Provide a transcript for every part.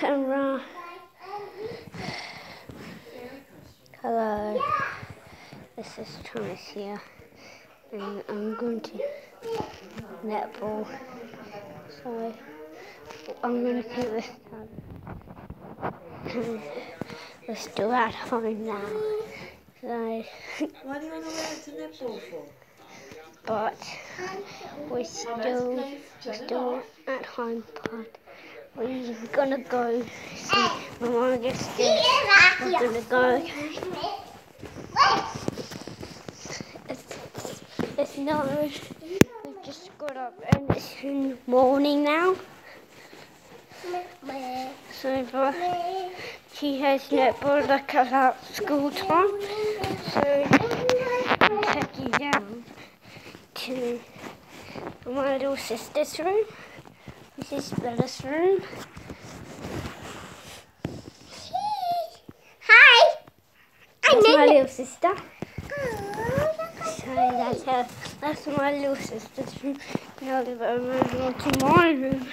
camera. Hello, this is Thomas here, and I'm going to netball. So I'm going to keep this done. We're still at home now. So, why do you want to wear it to netball for? But we're still at home, but we're gonna go see my mom gets there. We're gonna go. It's not. We just got up and it's in the morning now. So but she has netball like at school time. So I'm taking down to my little sister's room. This is Bella's room. Hi! That's my little sister. So that's my little sister's room. Now we're moving on to my room.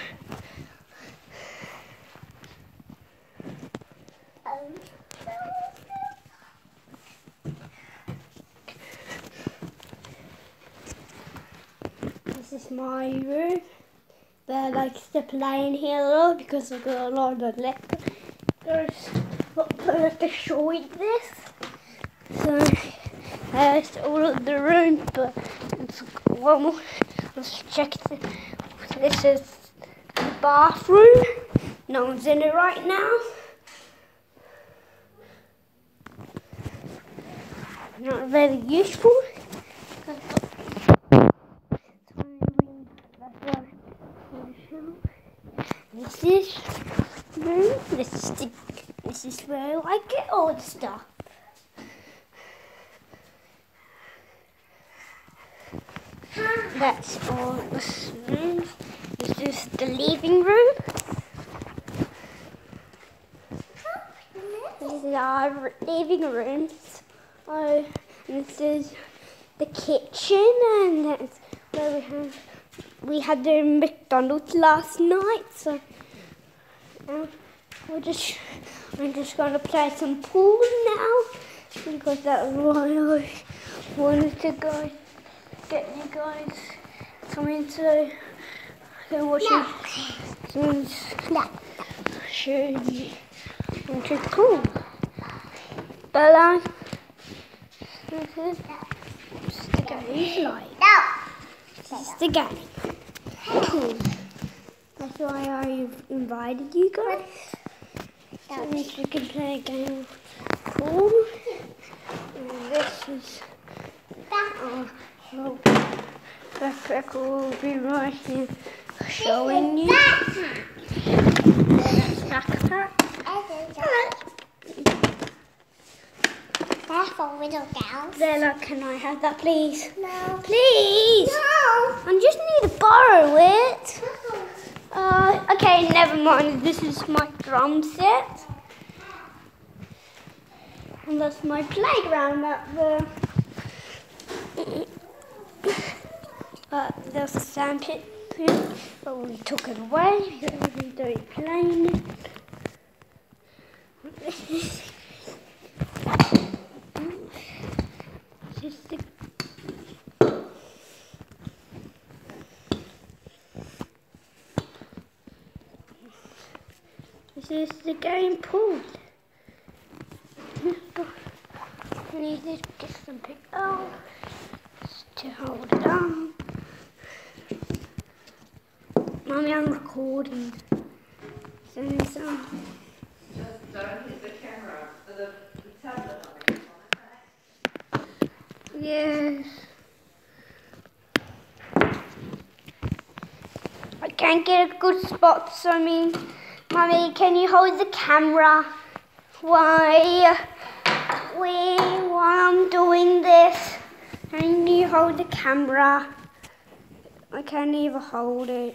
This is my room. But I likes to play in here a lot because I've got a lot of Legos. But to show you this. So that's all of the rooms, but it's one more. Let's check this. This is the bathroom. No one's in it right now. Not very useful. This is where I get all the stuff. That's all the rooms. This is the living room. These are our living rooms. Oh, and this is the kitchen, and that's where we had the McDonald's last night. So I'm just gonna play some pool now because that's why I wanted to go get you guys something to watch some show you into the pool. Bella, this is the game like. This is the game. Cool. That's why I invited you guys. So you can play a game of pool. And this is our backpack will be right here showing you. That's backpack. That's for little girls. Bella, can I have that please? No. Please! No. I just need to borrow it. Okay, never mind. This is my drum set. And that's my playground up there. There's a sandpit, but we took it away because we don't play in it. This is the game pool. I need to get something else to hold it on. Mommy, I'm recording. So Just don't hit the camera, the tablet on it. yes. I can't get a good spot, so Mommy, can you hold the camera? While I'm doing this, can you hold the camera? I can't even hold it.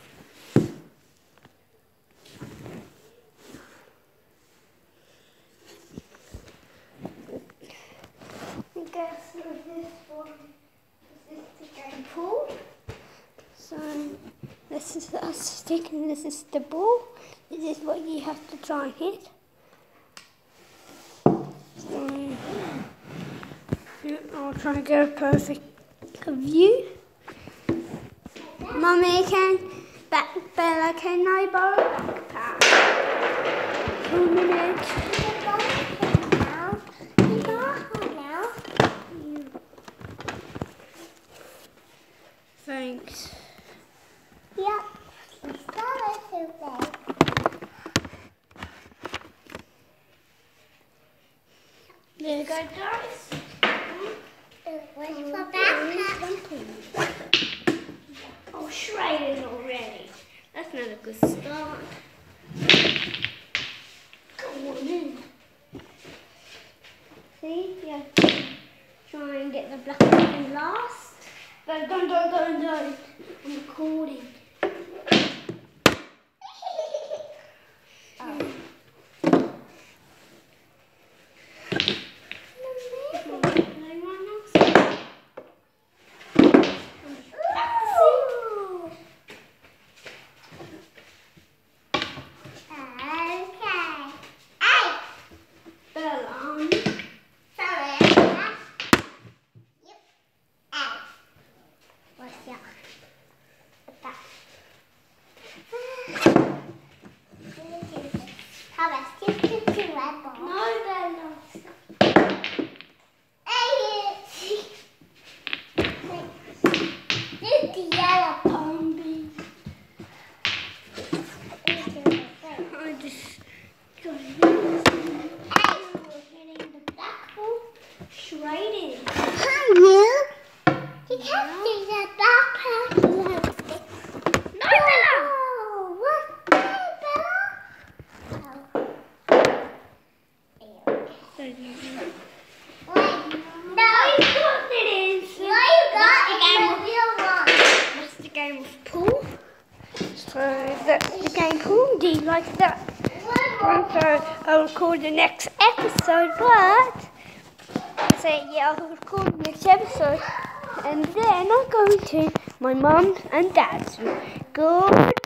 I guess this is the game pool. So this is us stick and this is the ball. This is what you have to try and hit. So, yeah, I'll try and get a perfect view. Mummy, Bella, can I borrow a backpack? 2 minutes. Thanks. Yep. There you go, guys. Where's my backpack? Oh, shredded already. That's not a good start. Go on in. See? You have to try and get the black one last. But don't. I'm recording. So that's the game pool. Do you like that? So I'll record the next episode, but I'll record the next episode, and then I'll go to my mum and dad's room. Good.